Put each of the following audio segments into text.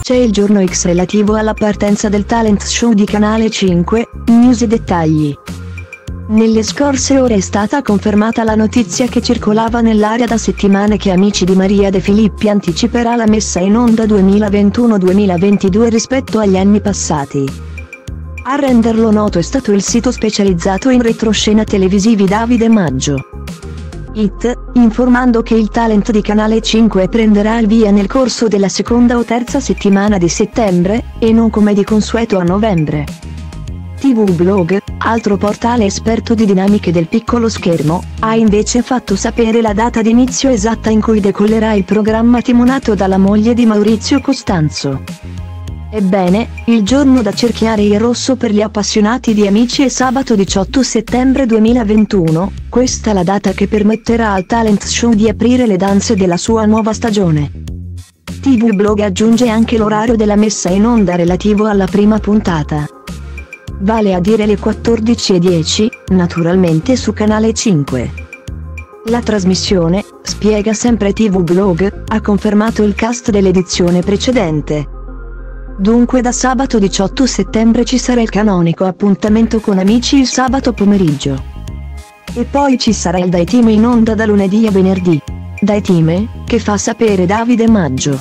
C'è il giorno X relativo alla partenza del talent show di Canale 5, news e dettagli. Nelle scorse ore è stata confermata la notizia che circolava nell'aria da settimane che Amici di Maria De Filippi anticiperà la messa in onda 2021-2022 rispetto agli anni passati. A renderlo noto è stato il sito specializzato in retroscena televisivi Davide Maggio. Informando che il talent di Canale 5 prenderà il via nel corso della seconda o terza settimana di settembre, e non come di consueto a novembre. TV Blog, altro portale esperto di dinamiche del piccolo schermo, ha invece fatto sapere la data d'inizio esatta in cui decollerà il programma timonato dalla moglie di Maurizio Costanzo. Ebbene, il giorno da cerchiare in rosso per gli appassionati di Amici è sabato 18 settembre 2021, questa la data che permetterà al talent show di aprire le danze della sua nuova stagione. TV Blog aggiunge anche l'orario della messa in onda relativo alla prima puntata. Vale a dire le 14:10, naturalmente su Canale 5. La trasmissione, spiega sempre TV Blog, ha confermato il cast dell'edizione precedente. Dunque da sabato 18 settembre ci sarà il canonico appuntamento con Amici il sabato pomeriggio. E poi ci sarà il Dai Team in onda da lunedì a venerdì. Dai Team, che fa sapere Davide Maggio.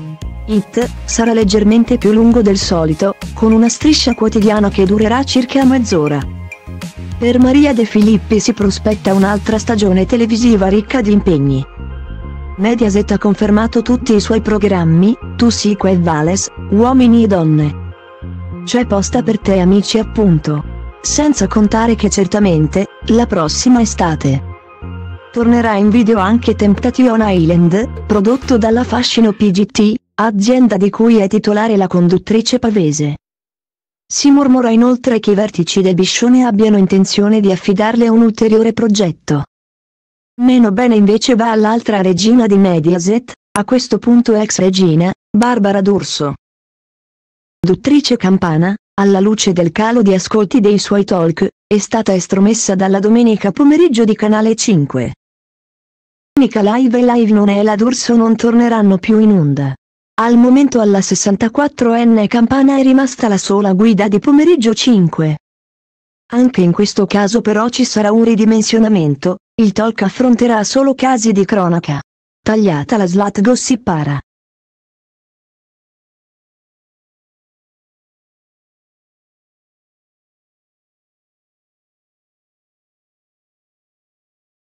Sarà leggermente più lungo del solito, con una striscia quotidiana che durerà circa mezz'ora. Per Maria De Filippi si prospetta un'altra stagione televisiva ricca di impegni. Mediaset ha confermato tutti i suoi programmi, Tu Sico e Vales, Uomini e Donne. C'è posta per te Amici appunto. Senza contare che certamente, la prossima estate tornerà in video anche Temptation Island, prodotto dalla Fascino PGT, azienda di cui è titolare la conduttrice pavese. Si mormora inoltre che i vertici del Biscione abbiano intenzione di affidarle un ulteriore progetto. Meno bene invece va all'altra regina di Mediaset, a questo punto ex regina, Barbara D'Urso. Conduttrice campana, alla luce del calo di ascolti dei suoi talk, è stata estromessa dalla domenica pomeriggio di Canale 5. Domenica Live e Live Non è la D'Urso non torneranno più in onda. Al momento alla 64enne campana è rimasta la sola guida di Pomeriggio 5. Anche in questo caso però ci sarà un ridimensionamento, il talk affronterà solo casi di cronaca. Tagliata la slat gossipara.